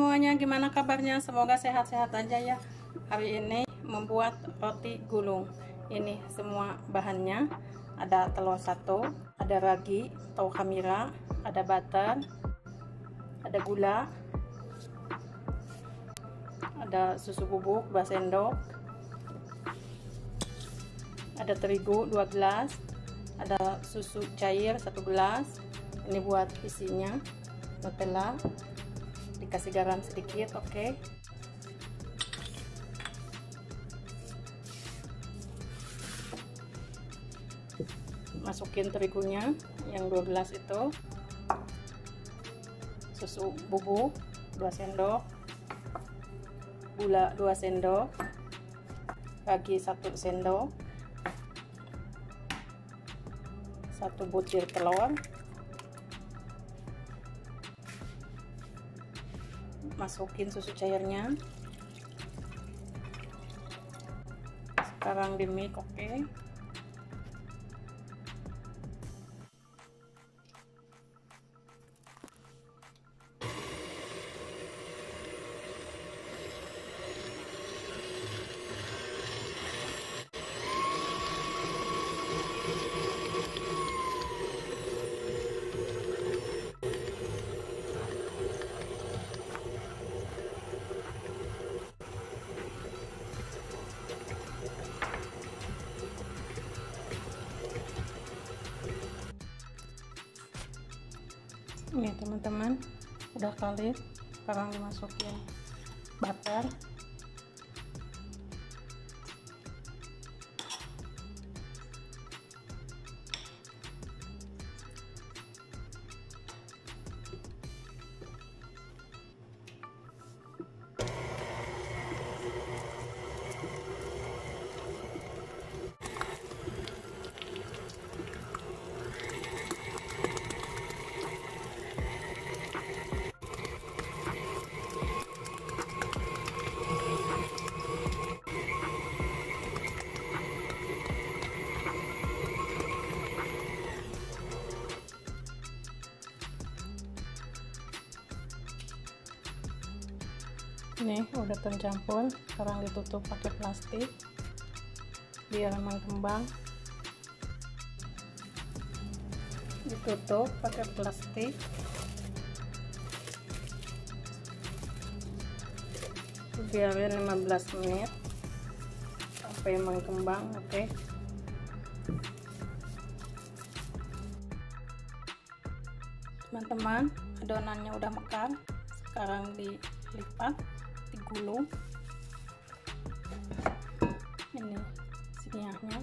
semuanya, gimana kabarnya? Semoga sehat-sehat aja ya. Hari ini membuat roti gulung. Ini semua bahannya. Ada telur 1, ada ragi atau khamira, ada butter, ada gula, ada susu bubuk 2 sendok, ada terigu 2 gelas, ada susu cair 1 gelas. Ini buat isinya. Nutella, dikasih garam sedikit. Oke. Masukin terigunya yang 2 gelas itu, susu bubuk 2 sendok, gula 2 sendok, ragi 1 sendok, 1 butir telur, masukin susu cairnya. Sekarang di mix. Oke. Ini teman-teman udah kalis. Sekarang dimasukin butter, ini udah tercampur. Sekarang ditutup pakai plastik biar mengembang. Ditutup pakai plastik, biarin 15 menit sampai mengembang. Oke. Teman-teman, adonannya udah mekar. Sekarang dilipat, digulung. Ini siniahnya.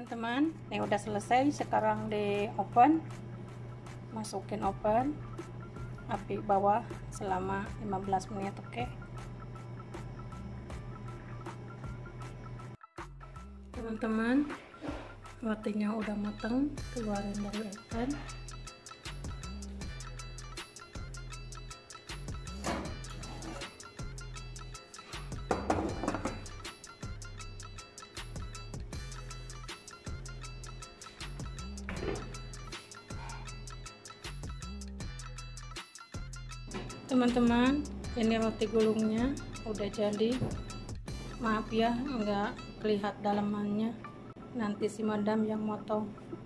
teman-teman, ini udah selesai. Sekarang di oven, masukin oven, api bawah selama 15 menit. Oke teman-teman, rotinya udah matang, keluarin dari oven. Teman-teman, ini roti gulungnya udah jadi. Maaf ya, nggak kelihatan dalamannya, nanti si madam yang motong.